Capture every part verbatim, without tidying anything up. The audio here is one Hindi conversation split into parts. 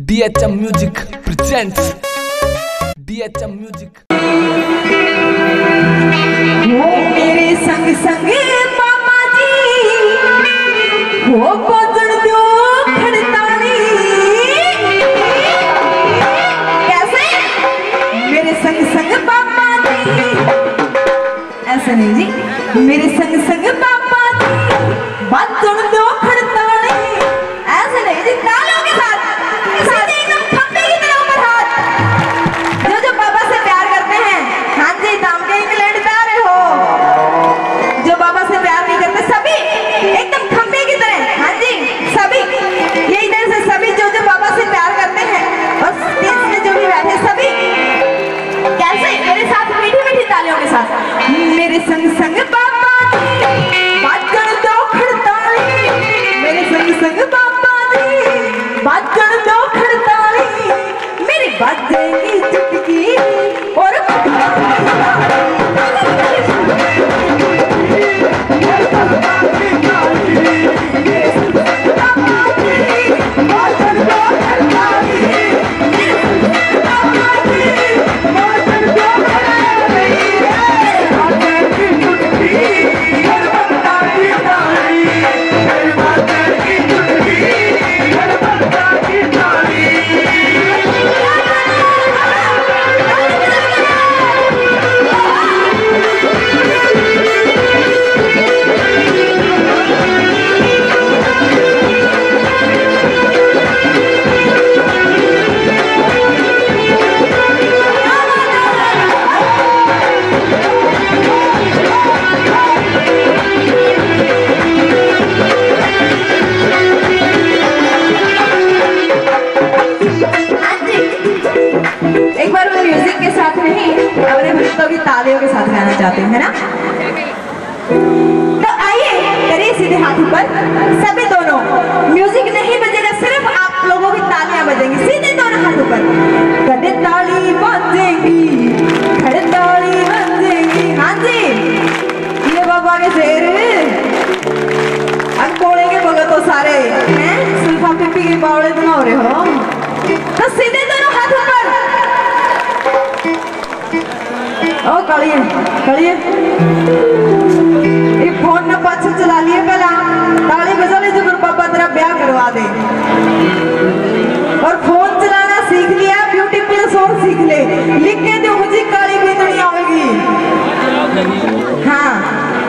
D H M music presents D H M music. वो मेरे संग संग मामा जी वो बजन दो खड़तानी कैसे मेरे संग संग मामा जी ऐसा नहीं जी मेरे संग संग मामा जी बजन दो खड़तानी ऐसे नहीं जी तालियों के साथ साथ एकदम खंबे की तरह ऊपर हाथ जो जो बाबा से प्यार करते हैं। हाँ जी दाम के इंग्लैंड पे आ रहे हो जो बाबा से प्यार नहीं करते सभी एकदम खंबे की तरह। हाँ जी सभी ये इधर से सभी जो जो बाबा से प्यार करते हैं और स्टेज में जो भी बैठे सभी कैसे मेरे साथ मीठी मीठी तालियों के साथ मेरे संग संग बाबा बात कर दो खड़ताली मेरे संग संग बाबा बात कर दो खड़ताली मेरी बात देगी चुटकी और तालियों के साथ गाना चाहते हैं ना तो आइए करिए सीधे हाथ ऊपर सभी दोनों म्यूजिक नहीं बजेगा सिर्फ आप लोगों की तालियां बजेंगी सीधे दोनों हाथ ऊपर कड़े ताली बजेगी खड़े ताली बजेगी। हाँ जी ये बाबा के शेर अब कोड़े के भगत तो सारे हैं सुल्फा पिपी के बावड़े बना रहे हो तो सीधे दोनों हाथ ऊपर ओ कड़िए कड़िए ये फोन में पाछे चला लिए पहला ताली बजा ले जो बाबा तेरा ब्याह करवा दे और फोन चलाना सीख लिया ब्यूटी प्लस और सीख ले लिख के दो मुझे काली बिंदनी आएगी। हाँ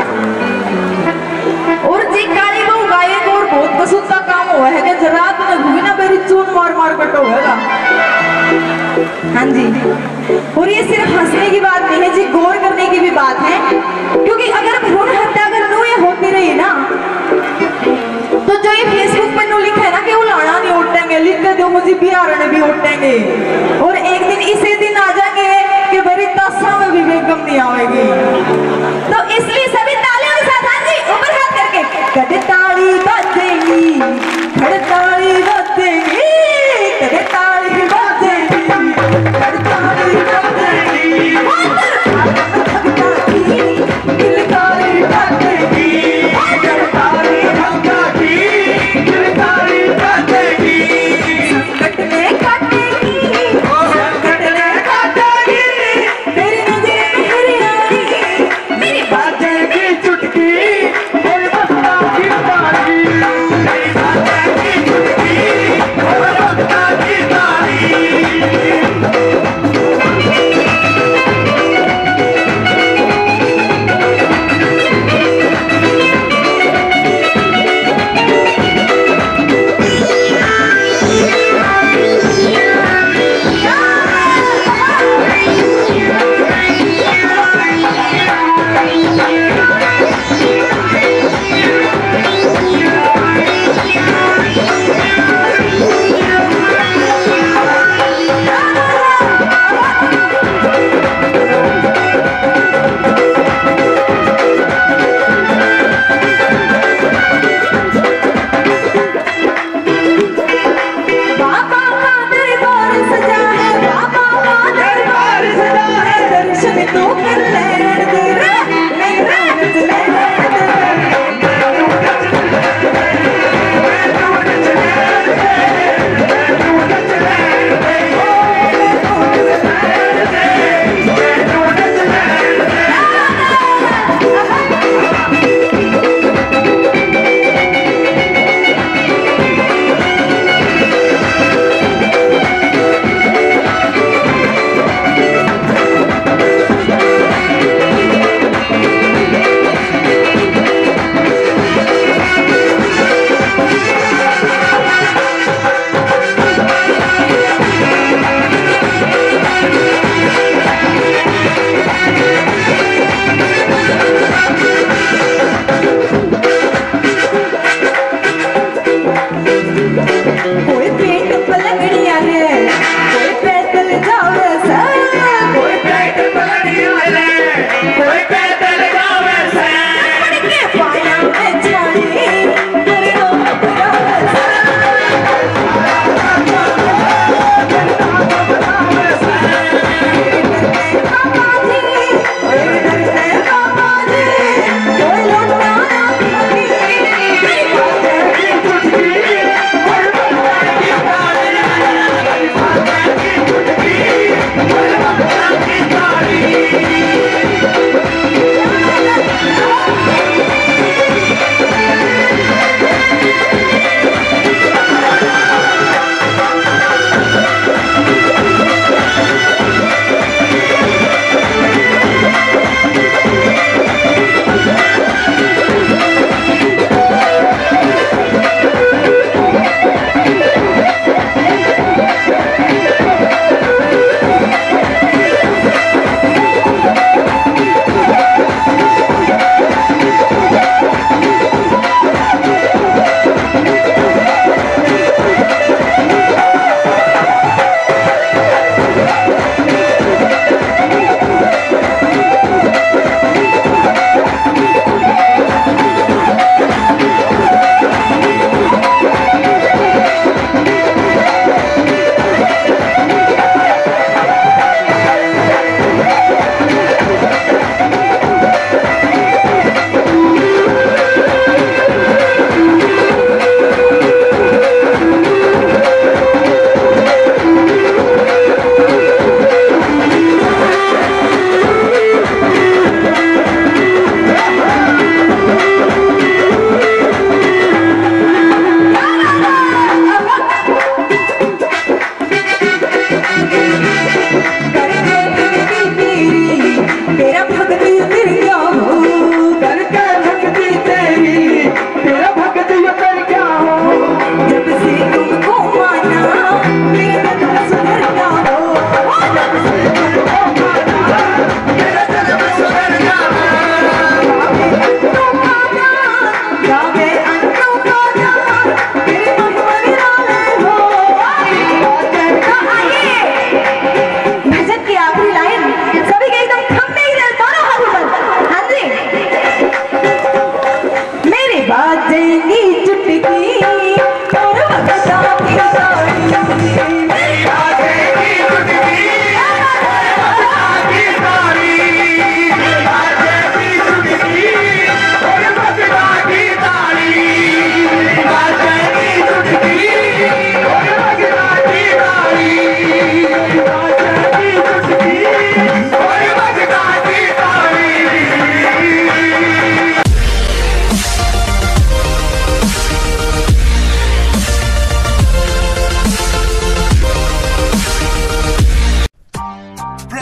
और जी काली बहू गायक और बहुत पसंद का काम हुआ है कि रात में घूमी ना मेरी चून मार मार कटो होगा। हाँ जी और ये सिर्फ हंसने की बात नहीं है जी गौर करने की भी बात है क्योंकि अगर भ्रूण हत्या अगर नो ये होती रही ना तो जो ये फेसबुक पर नो लिखा है ना कि वो लाना नहीं उठेंगे लिख के दो मुझे बिहार भी उठेंगे और एक दिन इसी दिन आ जाएंगे कि मेरी तस्वीर में भी बेगम नहीं आएगी तो इसलिए सभी तालियों के साथ हाँ जी ऊपर हाथ करके कड़े ताली बजेगी खड़े ताली बजेगी कड़े ताली बजेगी कड़े ताली Keep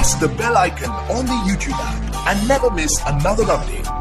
press the bell icon on the YouTube app and never miss another update.